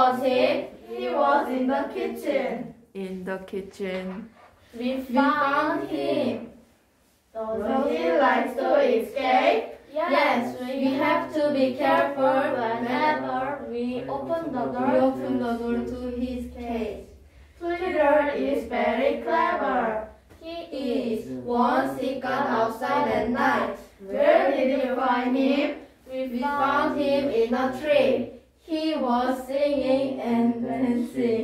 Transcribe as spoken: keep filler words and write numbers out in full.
was he? He was in the kitchen. In the kitchen. We found him. Does he like to escape? Yes, we have to be careful whenever we open the door, we open the door to his cage. Twitter is very clever. He is. Once he got outside at night. Where did you find him? We found him in a tree. He was singing and dancing.